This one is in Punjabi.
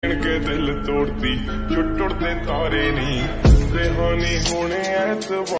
के दिल तोड़ती जो टुटते तारे नहीं रेहानी होने ऐतबार